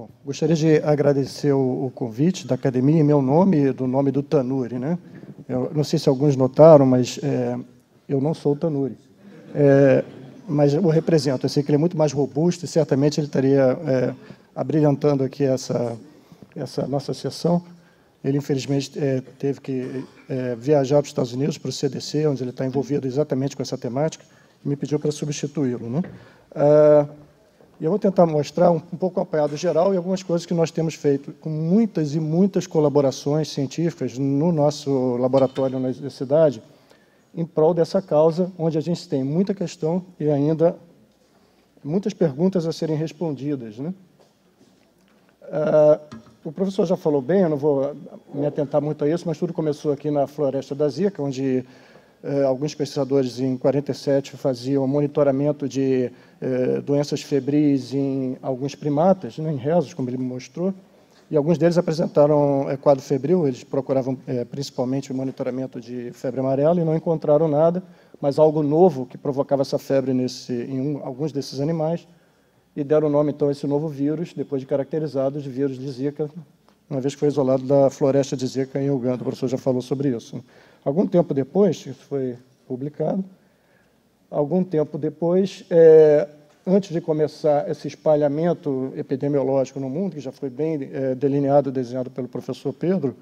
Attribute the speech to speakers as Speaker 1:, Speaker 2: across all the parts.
Speaker 1: Bom, gostaria de agradecer o convite da academia em meu nome e do nome do Tanuri, né? Eu não sei se alguns notaram, mas eu não sou o Tanuri. Mas eu represento. Eu sei que ele é muito mais robusto e certamente ele estaria abrilhantando aqui essa nossa sessão. Ele, infelizmente, teve que viajar para os Estados Unidos, para o CDC, onde ele está envolvido exatamente com essa temática, e me pediu para substituí-lo, né? E eu vou tentar mostrar um pouco o apanhado geral e algumas coisas que nós temos feito com muitas e muitas colaborações científicas no nosso laboratório na universidade, em prol dessa causa, onde a gente tem muita questão e ainda muitas perguntas a serem respondidas, né? O professor já falou bem, eu não vou me atentar muito a isso, mas tudo começou aqui na floresta da Zika, onde alguns pesquisadores, em 47, faziam monitoramento de doenças febris em alguns primatas, né, em rezos, como ele me mostrou, e alguns deles apresentaram quadro febril. Eles procuravam principalmente o monitoramento de febre amarela e não encontraram nada, mas algo novo que provocava essa febre em alguns desses animais, e deram o nome, então, a esse novo vírus, depois de caracterizado, de vírus de Zika, uma vez que foi isolado da floresta de Zika em Uganda. O professor já falou sobre isso, né? Algum tempo depois, isso foi publicado, algum tempo depois, antes de começar esse espalhamento epidemiológico no mundo, que já foi bem delineado, desenhado pelo professor Pedro,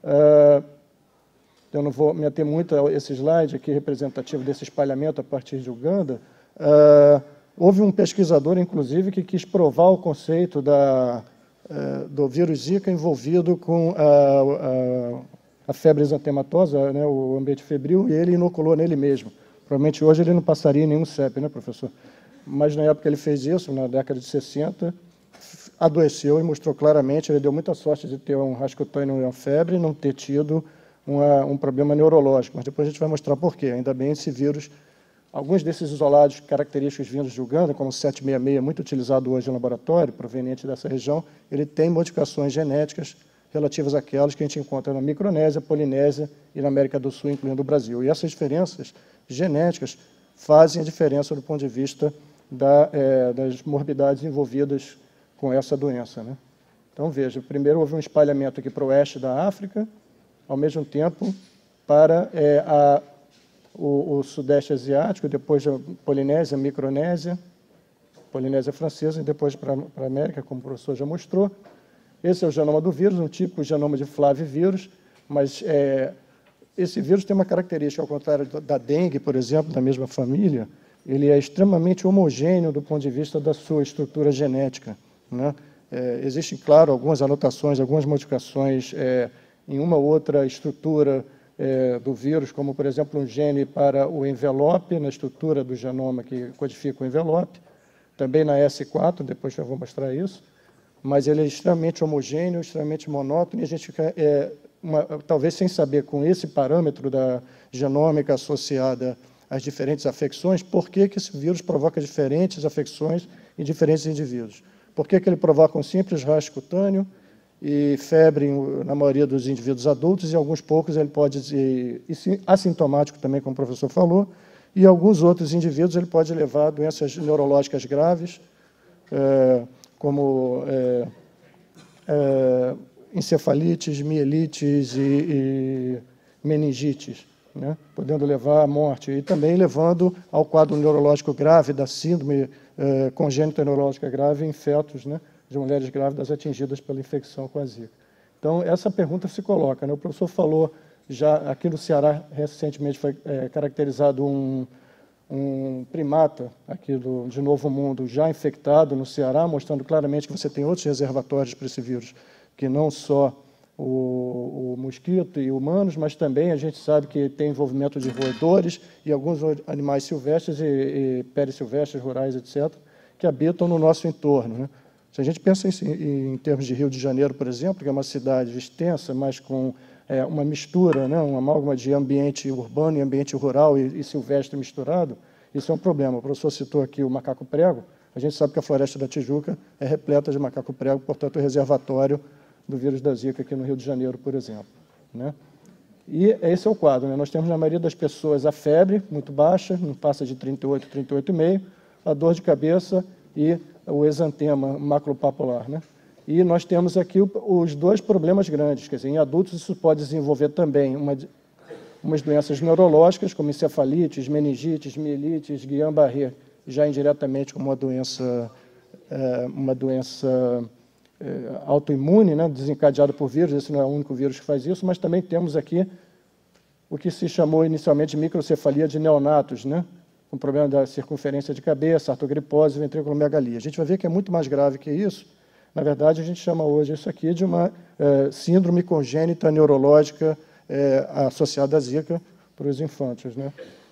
Speaker 1: eu não vou me ater muito a esse slide aqui representativo desse espalhamento a partir de Uganda. Houve um pesquisador, inclusive, que quis provar o conceito do vírus Zika envolvido com a febre exantematosa, né, o ambiente febril, e ele inoculou nele mesmo. Provavelmente hoje ele não passaria em nenhum CEP, né, professor? Mas na época ele fez isso, na década de 60, adoeceu e mostrou claramente, ele deu muita sorte de ter um rascunho e uma febre e não ter tido um problema neurológico. Mas depois a gente vai mostrar por quê. Ainda bem esse vírus, alguns desses isolados característicos vindos de Uganda, como o 766, muito utilizado hoje no laboratório, proveniente dessa região, ele tem modificações genéticas relativas àquelas que a gente encontra na Micronésia, Polinésia e na América do Sul, incluindo o Brasil. E essas diferenças genéticas fazem a diferença do ponto de vista das morbidades envolvidas com essa doença, né? Então, veja, primeiro houve um espalhamento aqui para o oeste da África, ao mesmo tempo para o sudeste asiático, depois a Polinésia, Micronésia, Polinésia francesa, e depois para a América, como o professor já mostrou. Esse é o genoma do vírus, um típico genoma de flavivírus, mas esse vírus tem uma característica, ao contrário da dengue, por exemplo, da mesma família, ele é extremamente homogêneo do ponto de vista da sua estrutura genética, né? Existem, claro, algumas anotações, algumas modificações em uma ou outra estrutura do vírus, como, por exemplo, um gene para o envelope, na estrutura do genoma que codifica o envelope, também na S4, depois eu vou mostrar isso, mas ele é extremamente homogêneo, extremamente monótono, e a gente fica, talvez sem saber, com esse parâmetro da genômica associada às diferentes afecções, por que esse vírus provoca diferentes afecções em diferentes indivíduos. Por que ele provoca um simples rasgo cutâneo e febre na maioria dos indivíduos adultos, e alguns poucos ele pode ser assintomático também, como o professor falou, e alguns outros indivíduos ele pode levar a doenças neurológicas graves, como encefalites, mielites e meningites, né, podendo levar à morte, e também levando ao quadro neurológico grave da síndrome congênita neurológica grave em fetos, né, de mulheres grávidas atingidas pela infecção com a Zika. Então, essa pergunta se coloca, né? O professor falou, já aqui no Ceará, recentemente foi caracterizado um primata aqui de Novo Mundo já infectado no Ceará, mostrando claramente que você tem outros reservatórios para esse vírus, que não só o mosquito e humanos, mas também a gente sabe que tem envolvimento de roedores e alguns animais silvestres e perissilvestres, rurais, etc., que habitam no nosso entorno, né? Se a gente pensa em termos de Rio de Janeiro, por exemplo, que é uma cidade extensa, mas com uma mistura, né, uma amálgama de ambiente urbano e ambiente rural e silvestre misturado, isso é um problema. O professor citou aqui o macaco-prego. A gente sabe que a Floresta da Tijuca é repleta de macaco-prego, portanto, o reservatório do vírus da Zika aqui no Rio de Janeiro, por exemplo, né? E esse é o quadro, né? Nós temos, na maioria das pessoas, a febre muito baixa, não passa de 38, 38,5, a dor de cabeça e o exantema maculopapular, né? E nós temos aqui os dois problemas grandes, quer dizer, em adultos isso pode desenvolver também umas doenças neurológicas, como encefalites, meningites, mielites, Guillain-Barré, já indiretamente como uma doença autoimune, né, desencadeada por vírus. Esse não é o único vírus que faz isso, mas também temos aqui o que se chamou inicialmente de microcefalia de neonatos, né, com problema da circunferência de cabeça, artrogripose e ventriculomegalia. A gente vai ver que é muito mais grave que isso. Na verdade, a gente chama hoje isso aqui de uma síndrome congênita neurológica associada à Zika para os infantes, né,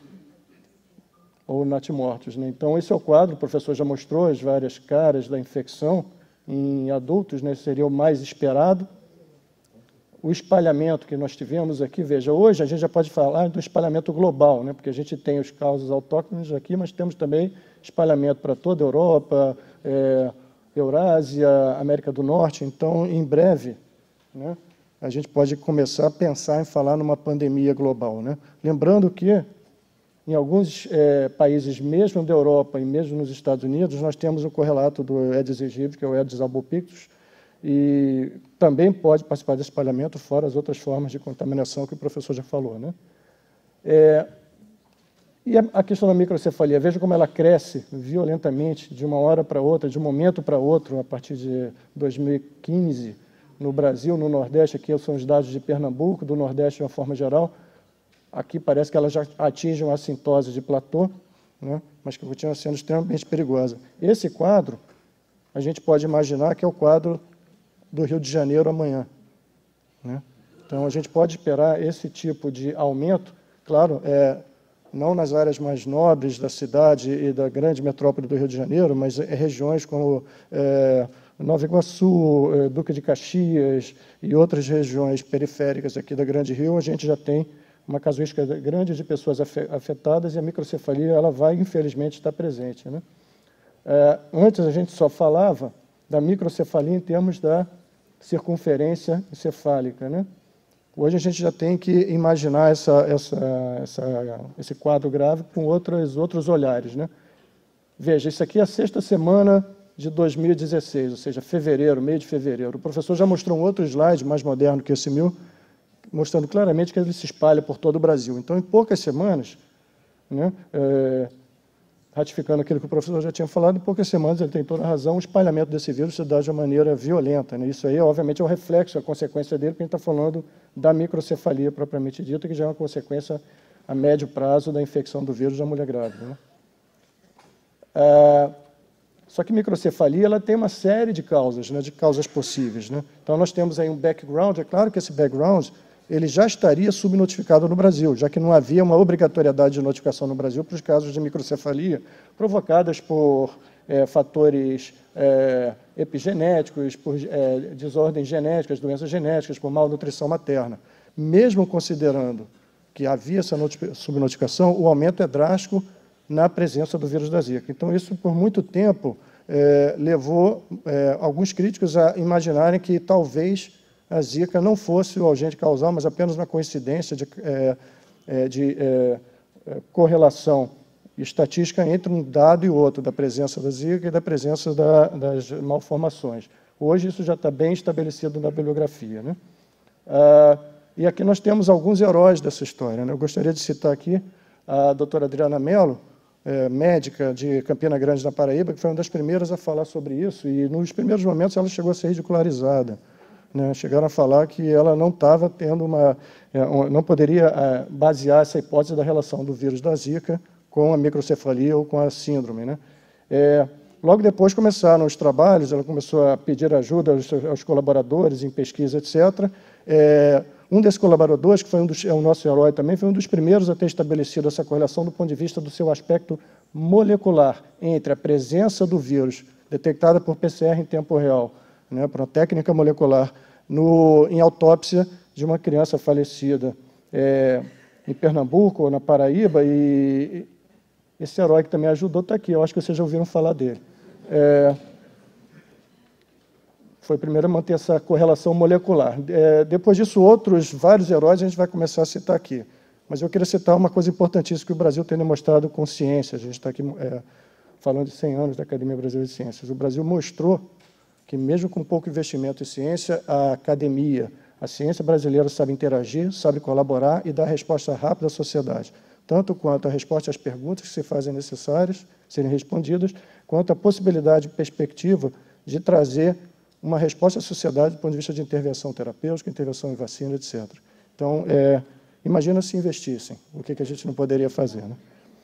Speaker 1: ou natimortos, né. Então, esse é o quadro, o professor já mostrou as várias caras da infecção em adultos, né, seria o mais esperado. O espalhamento que nós tivemos aqui, veja, hoje a gente já pode falar do espalhamento global, né, porque a gente tem os casos autóctones aqui, mas temos também espalhamento para toda a Europa, Eurásia, América do Norte. Então, em breve, né, a gente pode começar a pensar em falar numa pandemia global, né. Lembrando que, em alguns países, mesmo da Europa e mesmo nos Estados Unidos, nós temos o correlato do Aedes aegypti, que é o Aedes albopictus, e também pode participar desse espalhamento, fora as outras formas de contaminação que o professor já falou, né? E a questão da microcefalia, veja como ela cresce violentamente de uma hora para outra, de um momento para outro, a partir de 2015, no Brasil, no Nordeste. Aqui são os dados de Pernambuco, do Nordeste de uma forma geral. Aqui parece que ela já atinge uma assintose de platô, né, mas que continua sendo extremamente perigosa. Esse quadro, a gente pode imaginar que é o quadro do Rio de Janeiro amanhã, né? Então, a gente pode esperar esse tipo de aumento, claro, não nas áreas mais nobres da cidade e da grande metrópole do Rio de Janeiro, mas em regiões como Nova Iguaçu, Duque de Caxias e outras regiões periféricas aqui da Grande Rio. A gente já tem uma casuística grande de pessoas afetadas, e a microcefalia ela vai, infelizmente, estar presente, né? Antes a gente só falava da microcefalia em termos da circunferência encefálica, né? Hoje a gente já tem que imaginar esse quadro grave com outros olhares, né? Veja, isso aqui é a 6ª semana de 2016, ou seja, fevereiro, meio de fevereiro. O professor já mostrou um outro slide mais moderno que esse meu, mostrando claramente que ele se espalha por todo o Brasil. Então, em poucas semanas, né, ratificando aquilo que o professor já tinha falado, em poucas semanas, ele tem toda a razão, o espalhamento desse vírus se dá de uma maneira violenta, né? Isso aí, obviamente, é o reflexo, a consequência dele, porque a gente está falando da microcefalia propriamente dita, que já é uma consequência a médio prazo da infecção do vírus da mulher grávida, né? Só que microcefalia ela tem uma série de causas, né, de causas possíveis, né? Então, nós temos aí um background. É claro que esse background ele já estaria subnotificado no Brasil, já que não havia uma obrigatoriedade de notificação no Brasil para os casos de microcefalia provocadas por fatores epigenéticos, por desordens genéticas, doenças genéticas, por malnutrição materna. Mesmo considerando que havia essa subnotificação, o aumento é drástico na presença do vírus da Zika. Então, isso, por muito tempo, levou alguns críticos a imaginarem que talvez a Zika não fosse o agente causal, mas apenas uma coincidência de correlação estatística entre um dado e outro, da presença da Zika e da presença das malformações. Hoje isso já está bem estabelecido na bibliografia, né? E aqui nós temos alguns heróis dessa história, né? Eu gostaria de citar aqui a doutora Adriana Mello, médica de Campina Grande, na Paraíba, que foi uma das primeiras a falar sobre isso, e nos primeiros momentos ela chegou a ser ridicularizada, né? Chegaram a falar que ela não estava tendo não poderia basear essa hipótese da relação do vírus da Zika com a microcefalia ou com a síndrome, né? Logo depois começaram os trabalhos, ela começou a pedir ajuda aos colaboradores em pesquisa, etc. Um desses colaboradores, que é o nosso herói também, foi um dos primeiros a ter estabelecido essa correlação do ponto de vista do seu aspecto molecular entre a presença do vírus detectada por PCR em tempo real, né, por uma técnica molecular, em autópsia de uma criança falecida em Pernambuco ou na Paraíba, e esse herói que também ajudou está aqui, eu acho que vocês já ouviram falar dele. Foi o primeiro a manter essa correlação molecular. Depois disso, vários heróis a gente vai começar a citar aqui. Mas eu queria citar uma coisa importantíssima que o Brasil tem demonstrado com ciência. A gente está aqui falando de 100 anos da Academia Brasileira de Ciências. O Brasil mostrou, que, mesmo com pouco investimento em ciência, a academia, a ciência brasileira sabe interagir, sabe colaborar e dar resposta rápida à sociedade, tanto quanto a resposta às perguntas que se fazem necessárias serem respondidas, quanto a possibilidade e perspectiva de trazer uma resposta à sociedade do ponto de vista de intervenção terapêutica, intervenção em vacina, etc. Então, imagina se investissem, o que a gente não poderia fazer, né?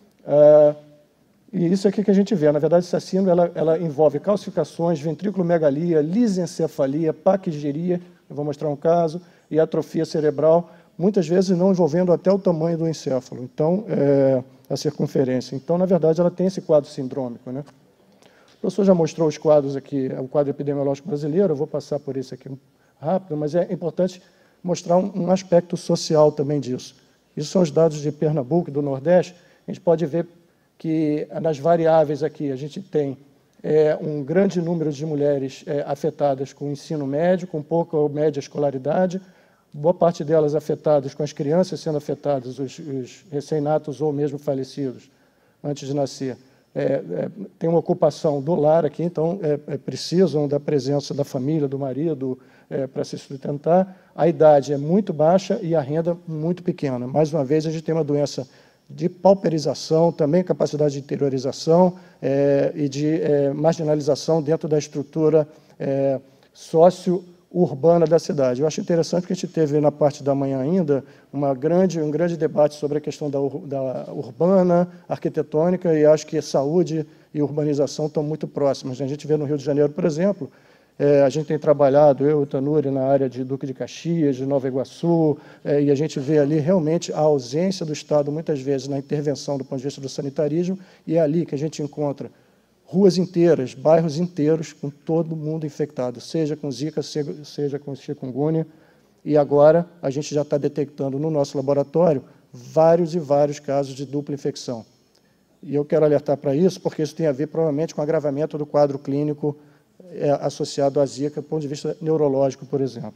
Speaker 1: E isso é o que a gente vê. Na verdade, essa síndrome ela envolve calcificações, ventrículomegalia, lisencefalia, paquigeria, eu vou mostrar um caso, e atrofia cerebral, muitas vezes não envolvendo até o tamanho do encéfalo, então, a circunferência. Então, na verdade, ela tem esse quadro sindrômico, né? O professor já mostrou os quadros aqui, o quadro epidemiológico brasileiro, eu vou passar por esse aqui rápido, mas é importante mostrar um aspecto social também disso. Isso são os dados de Pernambuco e do Nordeste. A gente pode ver que, nas variáveis aqui, a gente tem um grande número de mulheres afetadas com ensino médio, com pouca ou média escolaridade, boa parte delas afetadas, com as crianças sendo afetadas, os recém-natos ou mesmo falecidos antes de nascer. Tem uma ocupação do lar aqui, então precisam da presença da família, do marido, para se sustentar. A idade é muito baixa e a renda muito pequena. Mais uma vez, a gente tem uma doença de pauperização, também capacidade de interiorização e de marginalização dentro da estrutura socio-urbana da cidade. Eu acho interessante que a gente teve na parte da manhã ainda um grande debate sobre a questão da urbana, arquitetônica, e acho que saúde e urbanização estão muito próximas. A gente vê no Rio de Janeiro, por exemplo, a gente tem trabalhado, eu e o Tanuri, na área de Duque de Caxias, de Nova Iguaçu, e a gente vê ali realmente a ausência do Estado, muitas vezes, na intervenção do ponto de vista do sanitarismo, e é ali que a gente encontra ruas inteiras, bairros inteiros, com todo mundo infectado, seja com Zika, seja com chikungunya, e agora a gente já está detectando no nosso laboratório vários e vários casos de dupla infecção. E eu quero alertar para isso, porque isso tem a ver, provavelmente, com o agravamento do quadro clínico associado à Zika, do ponto de vista neurológico, por exemplo.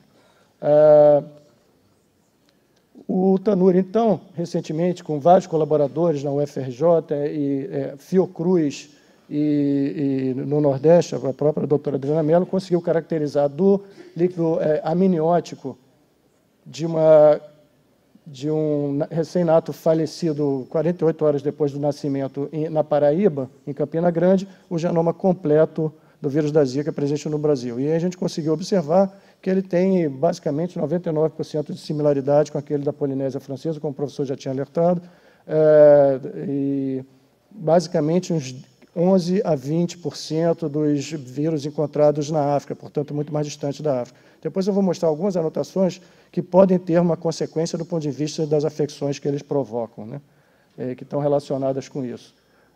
Speaker 1: O Tanuri, então, recentemente, com vários colaboradores na UFRJ e Fiocruz e no Nordeste, a própria doutora Adriana Mello, conseguiu caracterizar do líquido amniótico de um recém-nato falecido 48 horas depois do nascimento na Paraíba, em Campina Grande, o genoma completo do vírus da Zika presente no Brasil. E aí a gente conseguiu observar que ele tem, basicamente, 99% de similaridade com aquele da Polinésia Francesa, como o professor já tinha alertado, e basicamente uns 11% a 20% dos vírus encontrados na África, portanto, muito mais distante da África. Depois eu vou mostrar algumas anotações que podem ter uma consequência do ponto de vista das afecções que eles provocam, né? Que estão relacionadas com isso.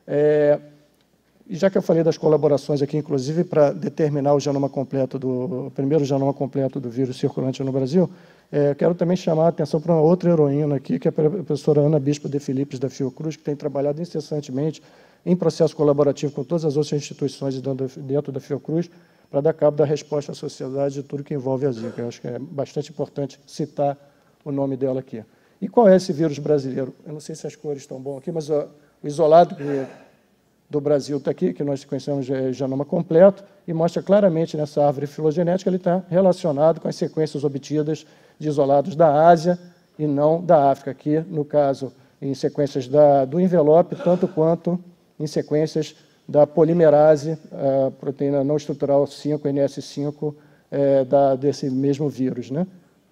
Speaker 1: E já que eu falei das colaborações aqui, inclusive, para determinar o genoma completo o primeiro genoma completo do vírus circulante no Brasil, quero também chamar a atenção para uma outra heroína aqui, que é a professora Ana Bispo de Filipes, da Fiocruz, que tem trabalhado incessantemente em processo colaborativo com todas as outras instituições dentro da Fiocruz, para dar cabo da resposta à sociedade de tudo que envolve a Zika. Eu acho que é bastante importante citar o nome dela aqui. E qual é esse vírus brasileiro? Eu não sei se as cores estão bom aqui, mas o isolado do Brasil está aqui, que nós conhecemos de genoma completo, e mostra claramente nessa árvore filogenética, ele está relacionado com as sequências obtidas de isolados da Ásia e não da África, aqui, no caso, em sequências do envelope, tanto quanto em sequências da polimerase, a proteína não estrutural 5, NS5, desse mesmo vírus, né?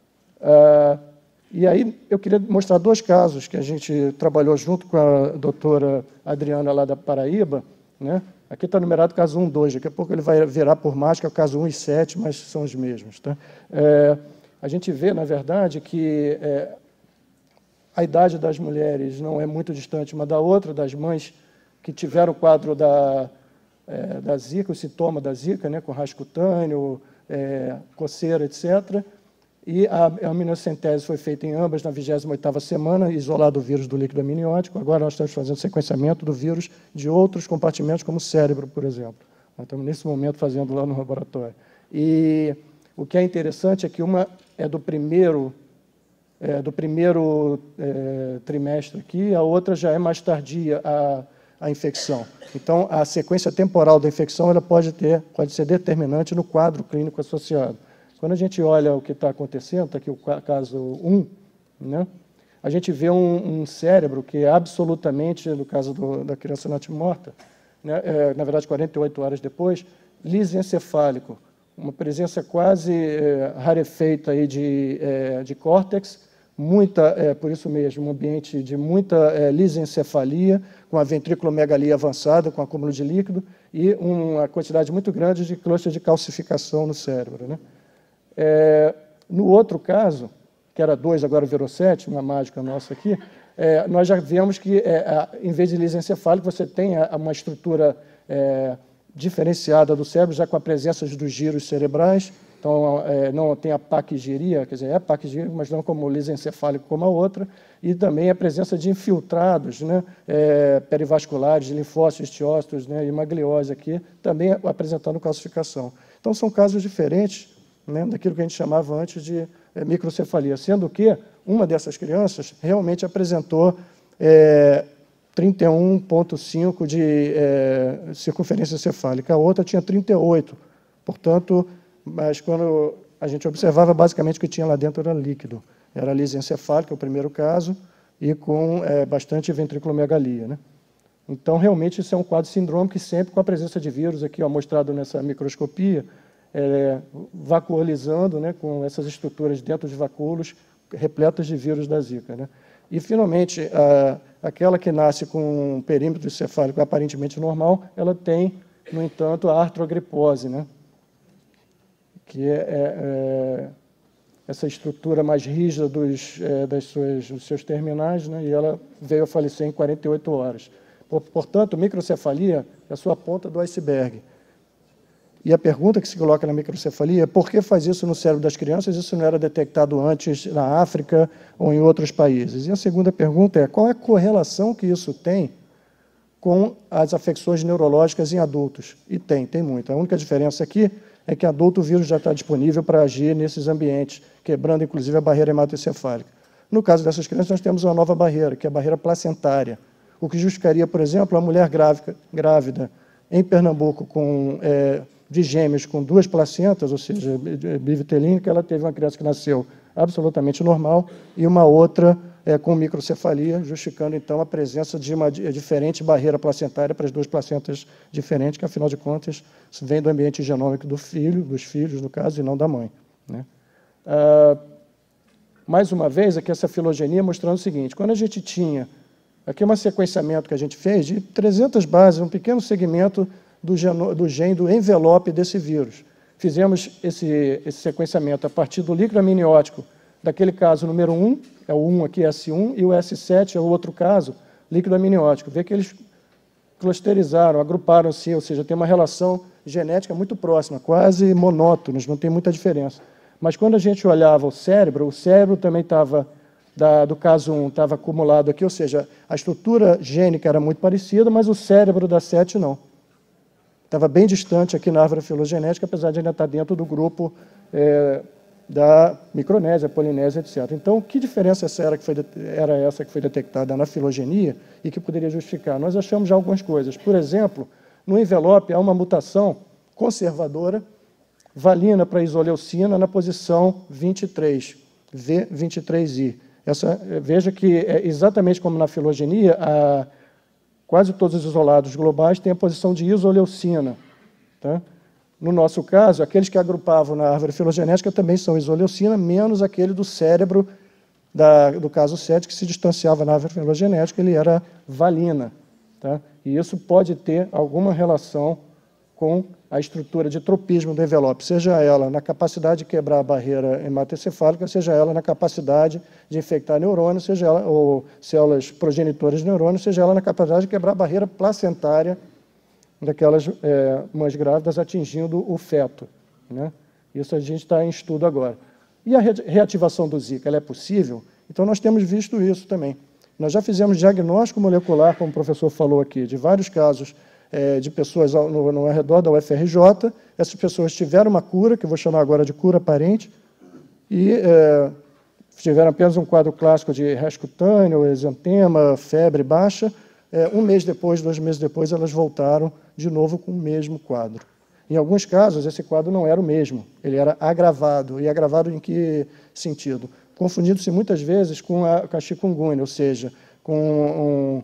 Speaker 1: E aí eu queria mostrar dois casos que a gente trabalhou junto com a doutora Adriana, lá da Paraíba, né? Aqui está numerado caso 1, 2, daqui a pouco ele vai virar por mais, que é o caso 1 e 7, mas são os mesmos, tá? A gente vê, na verdade, que a idade das mulheres não é muito distante uma da outra, das mães que tiveram o quadro da Zika, o sintoma da Zika, né, com rasgo cutâneo, coceira, etc., e a aminocentese foi feita em ambas na 28ª semana, isolado o vírus do líquido amniótico. Agora nós estamos fazendo sequenciamento do vírus de outros compartimentos, como o cérebro, por exemplo. Nós estamos, nesse momento, fazendo lá no laboratório. E o que é interessante é que uma é do primeiro trimestre aqui, a outra já é mais tardia. a infecção. Então, a sequência temporal da infecção ela pode ser determinante no quadro clínico associado. Quando a gente olha o que está acontecendo, está aqui o caso 1, né, a gente vê um cérebro que é absolutamente, no caso da criança natimorta, né, na verdade 48 horas depois, lisencefálico, uma presença quase rarefeita aí de córtex, por isso mesmo, um ambiente de muita lisencefalia, com a ventriculomegalia avançada, com acúmulo de líquido, e uma quantidade muito grande de cluster de calcificação no cérebro, né? No outro caso, que era 2, agora virou 7, uma mágica nossa aqui, nós já vemos que, em vez de lisencefálico, você tem uma estrutura diferenciada do cérebro, já com a presença dos giros cerebrais. Então, não tem a paquigeria, quer dizer, paquigeria, mas não como lisencefálico como a outra, e também a presença de infiltrados, né, perivasculares, de linfócitos, estiócitos, né, e magliose aqui, também apresentando calcificação. Então, são casos diferentes, né, daquilo que a gente chamava antes de microcefalia, sendo que uma dessas crianças realmente apresentou 31,5 de circunferência cefálica, a outra tinha 38, portanto, mas quando a gente observava, basicamente o que tinha lá dentro era líquido, era lisencefálica, o primeiro caso, e com bastante ventriculomegalia, né? Então, realmente, isso é um quadro sindrômico, sempre com a presença de vírus, aqui ó, mostrado nessa microscopia, vacuolizando, né, com essas estruturas dentro de vacúolos repletas de vírus da Zika, né? E, finalmente, aquela que nasce com um perímetro cefálico aparentemente normal, ela tem, no entanto, a artrogripose, né, que é essa estrutura mais rígida dos seus terminais, né, e ela veio a falecer em 48 horas. Portanto, microcefalia é a sua ponta do iceberg. E a pergunta que se coloca na microcefalia é por que faz isso no cérebro das crianças? Isso não era detectado antes na África ou em outros países. E a segunda pergunta é qual é a correlação que isso tem com as afecções neurológicas em adultos? E tem muito. A única diferença aqui é que adulto o vírus já está disponível para agir nesses ambientes, quebrando inclusive a barreira hematoencefálica. No caso dessas crianças, nós temos uma nova barreira, que é a barreira placentária, o que justificaria, por exemplo, a mulher grávida em Pernambuco de gêmeos com 2 placentas, ou seja, bivitelínica, ela teve uma criança que nasceu absolutamente normal e uma outra com microcefalia, justificando, então, a presença de uma diferente barreira placentária para as 2 placentas diferentes, que, afinal de contas, vem do ambiente genômico dos filhos, no caso, e não da mãe, né? Mais uma vez, aqui essa filogenia mostrando o seguinte, quando a gente tinha, aqui um sequenciamento que a gente fez de 300 bases, um pequeno segmento do gene do envelope desse vírus. Fizemos esse sequenciamento a partir do líquido amniótico, daquele caso número 1, é o 1 aqui, S1, e o S7 é o outro caso, líquido amniótico. Vê que eles clusterizaram, agruparam-se, ou seja, tem uma relação genética muito próxima, quase monótonos, não tem muita diferença. Mas quando a gente olhava o cérebro também estava, do caso 1, estava acumulado aqui, ou seja, a estrutura gênica era muito parecida, mas o cérebro da 7 não. Estava bem distante aqui na árvore filogenética, apesar de ainda estar dentro do grupo da Micronésia, Polinésia, etc. Então, que diferença era essa que foi detectada na filogenia e que poderia justificar? Nós achamos já algumas coisas. Por exemplo, no envelope há uma mutação conservadora, valina para isoleucina na posição 23, V23I. Veja que, exatamente como na filogenia, quase todos os isolados globais têm a posição de isoleucina, tá? No nosso caso, aqueles que agrupavam na árvore filogenética também são isoleucina, menos aquele do cérebro do caso 7, que se distanciava na árvore filogenética, ele era valina, tá? E isso pode ter alguma relação com a estrutura de tropismo do envelope, seja ela na capacidade de quebrar a barreira hematoencefálica, seja ela na capacidade de infectar neurônios, seja ela, ou células progenitoras de neurônios, seja ela na capacidade de quebrar a barreira placentária daquelas mães grávidas atingindo o feto, né? Isso a gente está em estudo agora. E a reativação do Zika, ela é possível? Então, nós temos visto isso também. Nós já fizemos diagnóstico molecular, como o professor falou aqui, de vários casos de pessoas no redor da UFRJ. Essas pessoas tiveram uma cura, que eu vou chamar agora de cura aparente, e tiveram apenas um quadro clássico de rash cutâneo, exantema, febre baixa, um mês depois, 2 meses depois, elas voltaram de novo com o mesmo quadro. Em alguns casos, esse quadro não era o mesmo, ele era agravado. E agravado em que sentido? Confundindo-se muitas vezes com a chikungunya, ou seja, com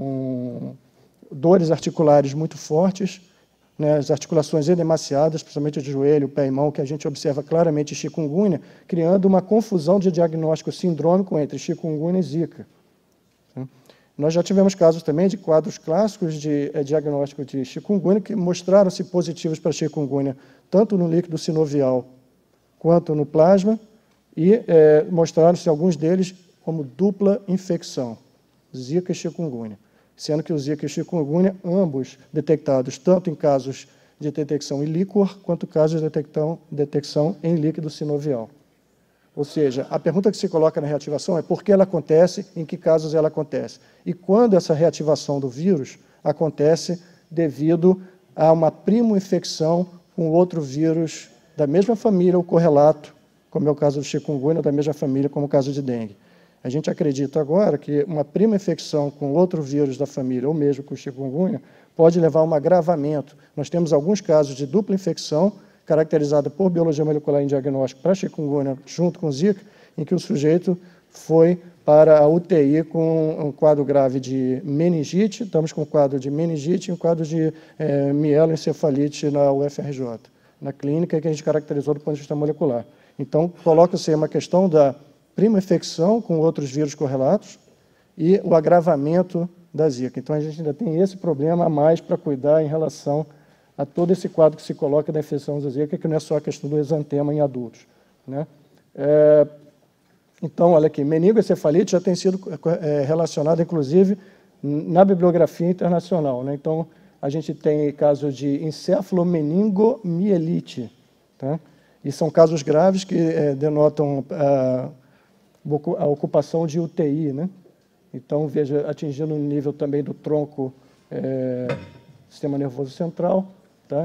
Speaker 1: dores articulares muito fortes, né, as articulações edemaciadas, principalmente de joelho, pé e mão, que a gente observa claramente em chikungunya, criando uma confusão de diagnóstico sindrômico entre chikungunya e zika. Nós já tivemos casos também de quadros clássicos de diagnóstico de chikungunya que mostraram-se positivos para chikungunya, tanto no líquido sinovial quanto no plasma, e mostraram-se alguns deles como dupla infecção, zika e chikungunya, sendo que o zika e chikungunya, ambos detectados tanto em casos de detecção em líquor, quanto casos de detecção em líquido sinovial. Ou seja, a pergunta que se coloca na reativação é por que ela acontece, em que casos ela acontece. E quando essa reativação do vírus acontece devido a uma primo-infecção com outro vírus da mesma família ou correlato, como é o caso do chikungunya, da mesma família, como o caso de dengue. A gente acredita agora que uma prima-infecção com outro vírus da família, ou mesmo com chikungunya, pode levar a um agravamento. Nós temos alguns casos de dupla infecção, caracterizada por biologia molecular em diagnóstico para chikungunya junto com zika, em que o sujeito foi para a UTI com um quadro grave de meningite, estamos com um quadro de meningite e um quadro de mieloencefalite na UFRJ, na clínica, que a gente caracterizou do ponto de vista molecular. Então, coloca-se uma questão da prima infecção com outros vírus correlatos e o agravamento da zika. Então, a gente ainda tem esse problema a mais para cuidar em relação a todo esse quadro que se coloca da infecção da zika, que não é só a questão do exantema em adultos, né? Então, olha aqui, meningoencefalite já tem sido relacionado, inclusive, na bibliografia internacional, né? Então, a gente tem casos de encefalomeningomielite, tá? E são casos graves que denotam a ocupação de UTI, né? Então, veja, atingindo o nível também do tronco sistema nervoso central, tá?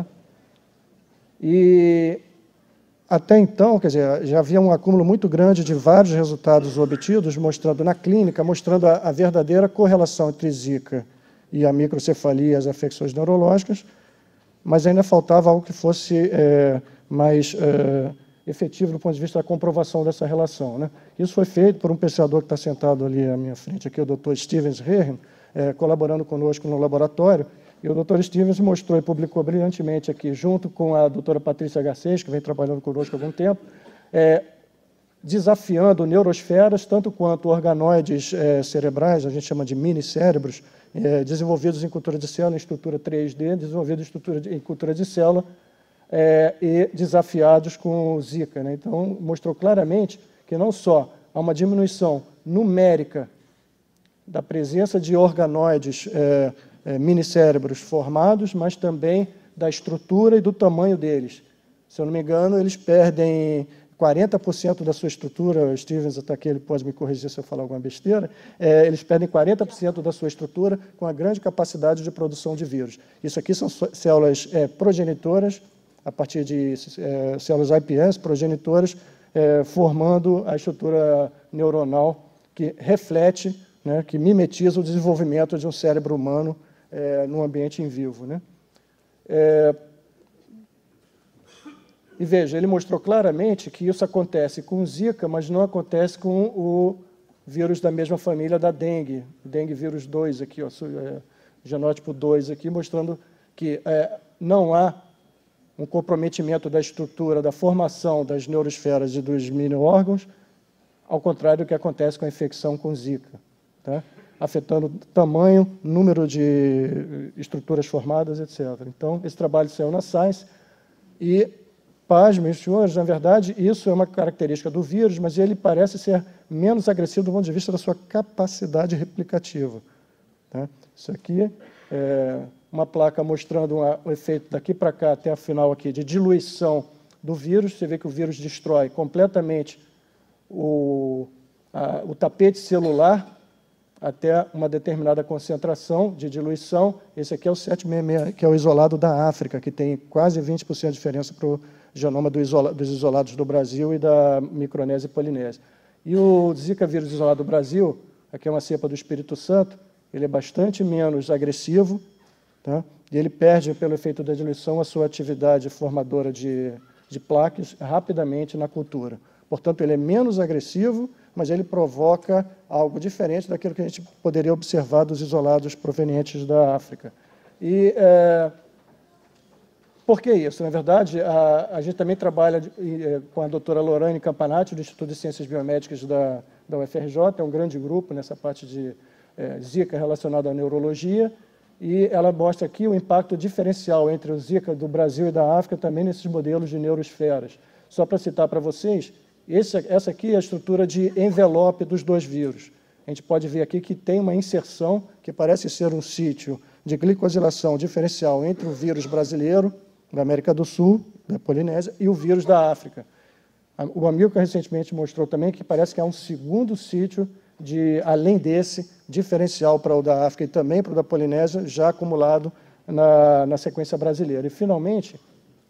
Speaker 1: E até então, quer dizer, já havia um acúmulo muito grande de vários resultados obtidos, mostrando na clínica, mostrando a verdadeira correlação entre zika e a microcefalia e as afecções neurológicas, mas ainda faltava algo que fosse mais efetivo do ponto de vista da comprovação dessa relação, né? Isso foi feito por um pesquisador que está sentado ali à minha frente, aqui, o Dr. Stevens Rehen, colaborando conosco no laboratório. E o Dr. Stevens mostrou e publicou brilhantemente aqui, junto com a doutora Patrícia Garcês, que vem trabalhando conosco há algum tempo, desafiando neurosferas, tanto quanto organoides cerebrais, a gente chama de mini-cérebros, desenvolvidos em cultura de célula, em estrutura 3D, desenvolvidos em cultura de célula, e desafiados com zika, né? Então, mostrou claramente que não só há uma diminuição numérica da presença de organoides minicérebros formados, mas também da estrutura e do tamanho deles. Se eu não me engano, eles perdem 40% da sua estrutura, o Stevens está aqui, ele pode me corrigir se eu falar alguma besteira, eles perdem 40% da sua estrutura com a grande capacidade de produção de vírus. Isso aqui são células progenitoras, a partir de células iPS, progenitoras, formando a estrutura neuronal que reflete, né, que mimetiza o desenvolvimento de um cérebro humano no ambiente em vivo, né? E veja, ele mostrou claramente que isso acontece com o Zika, mas não acontece com o vírus da mesma família da dengue, dengue vírus 2 aqui, ó, genótipo 2 aqui, mostrando que não há um comprometimento da estrutura, da formação das neurosferas e dos mini-órgãos, ao contrário do que acontece com a infecção com Zika, tá? Afetando tamanho, número de estruturas formadas, etc. Então, esse trabalho saiu na Science e, pasmem, senhores, na verdade, isso é uma característica do vírus, mas ele parece ser menos agressivo do ponto de vista da sua capacidade replicativa, tá? Isso aqui é uma placa mostrando o efeito daqui para cá até a final aqui de diluição do vírus. Você vê que o vírus destrói completamente o tapete celular até uma determinada concentração de diluição. Esse aqui é o 766, que é o isolado da África, que tem quase 20% de diferença para o genoma dos isolados do Brasil e da Micronésia e Polinésia. E o Zika vírus isolado do Brasil, aqui é uma cepa do Espírito Santo, ele é bastante menos agressivo, tá? E ele perde, pelo efeito da diluição, a sua atividade formadora de plaques rapidamente na cultura. Portanto, ele é menos agressivo, mas ele provoca algo diferente daquilo que a gente poderia observar dos isolados provenientes da África. E por que isso? Na verdade, a gente também trabalha com a doutora Lorane Campanati, do Instituto de Ciências Biomédicas da UFRJ, é um grande grupo nessa parte de Zika relacionada à neurologia, e ela mostra aqui o impacto diferencial entre o Zika do Brasil e da África também nesses modelos de neurosferas. Só para citar para vocês, essa aqui é a estrutura de envelope dos dois vírus. A gente pode ver aqui que tem uma inserção que parece ser um sítio de glicosilação diferencial entre o vírus brasileiro, da América do Sul, da Polinésia, e o vírus da África. O Amilcar recentemente mostrou também que parece que há um segundo sítio, além desse, diferencial para o da África e também para o da Polinésia, já acumulado na sequência brasileira. E, finalmente,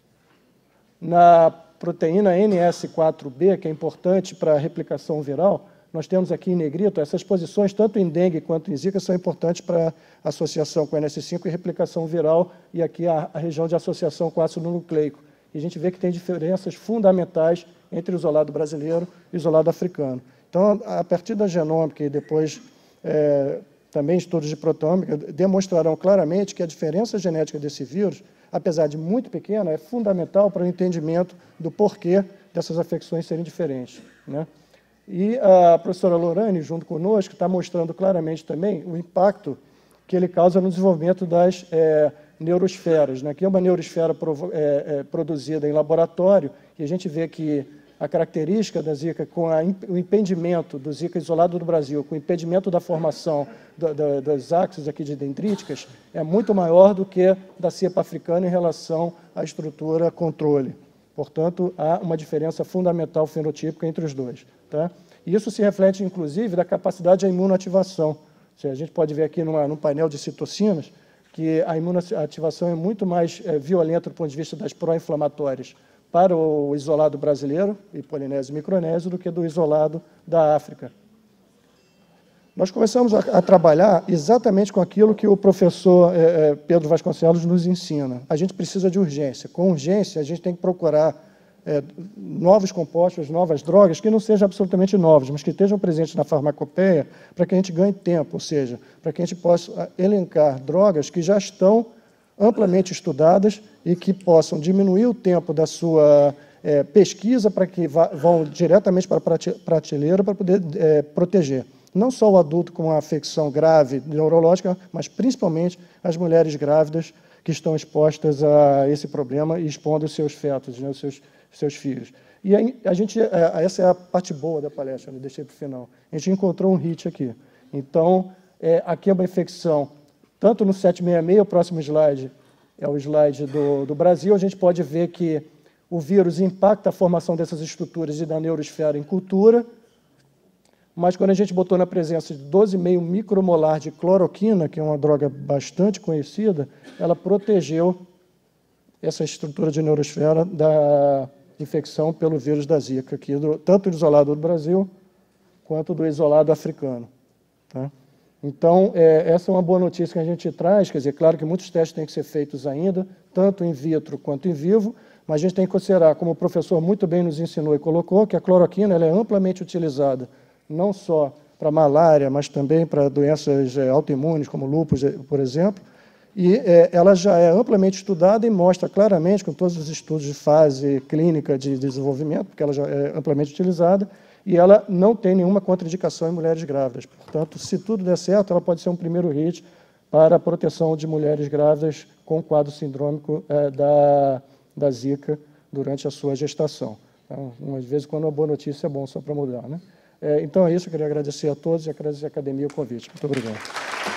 Speaker 1: na proteína NS4B, que é importante para a replicação viral, nós temos aqui em negrito, essas posições, tanto em dengue quanto em zika, são importantes para a associação com NS5 e replicação viral, e aqui a região de associação com ácido nucleico. E a gente vê que tem diferenças fundamentais entre o isolado brasileiro e o isolado africano. Então, a partir da genômica e depois também estudos de proteômica, demonstrarão claramente que a diferença genética desse vírus, apesar de muito pequena, é fundamental para o entendimento do porquê dessas afecções serem diferentes, né? E a professora Lorane, junto conosco, está mostrando claramente também o impacto que ele causa no desenvolvimento das neurosferas, né? Aqui é uma neurosfera produzida em laboratório, e a gente vê que a característica da Zika, com o impedimento do Zika isolado do Brasil, com o impedimento da formação das axes aqui de dendríticas, é muito maior do que da cepa africana em relação à estrutura controle. Portanto, há uma diferença fundamental fenotípica entre os dois, tá? E isso se reflete, inclusive, da capacidade de imunoativação. Ou seja, a gente pode ver aqui num painel de citocinas que a imunoativação é muito mais violenta do ponto de vista das pró-inflamatórias para o isolado brasileiro, e polinésio e micronésio, do que do isolado da África. Nós começamos a trabalhar exatamente com aquilo que o professor Pedro Vasconcelos nos ensina. A gente precisa de urgência. Com urgência, a gente tem que procurar novos compostos, novas drogas, que não sejam absolutamente novos, mas que estejam presentes na farmacopeia, para que a gente ganhe tempo, ou seja, para que a gente possa elencar drogas que já estão amplamente estudadas e que possam diminuir o tempo da sua pesquisa para que vão diretamente para a prateleira para poder proteger não só o adulto com uma afecção grave neurológica, mas principalmente as mulheres grávidas que estão expostas a esse problema e expondo os seus fetos, né, os seus filhos. E aí, essa é a parte boa da palestra, eu deixei para o final. A gente encontrou um hit aqui. Então, aqui é uma infecção, tanto no 766, o próximo slide é o slide do Brasil, a gente pode ver que o vírus impacta a formação dessas estruturas e da neurosfera em cultura, mas quando a gente botou na presença de 12,5 micromolar de cloroquina, que é uma droga bastante conhecida, ela protegeu essa estrutura de neurosfera da infecção pelo vírus da Zika, aqui tanto do isolado do Brasil quanto do isolado africano, tá? Então, essa é uma boa notícia que a gente traz, quer dizer, claro que muitos testes têm que ser feitos ainda, tanto in vitro quanto in vivo, mas a gente tem que considerar, como o professor muito bem nos ensinou e colocou, que a cloroquina ela é amplamente utilizada, não só para malária, mas também para doenças autoimunes, como lúpus, por exemplo, e ela já é amplamente estudada e mostra claramente, com todos os estudos de fase clínica de desenvolvimento, porque ela já é amplamente utilizada, e ela não tem nenhuma contraindicação em mulheres grávidas. Portanto, se tudo der certo, ela pode ser um primeiro hit para a proteção de mulheres grávidas com quadro sindrômico da Zika durante a sua gestação. Então, às vezes, quando uma boa notícia é bom só para mudar, né? Então é isso, eu queria agradecer a todos e agradecer à academia o convite. Muito obrigado.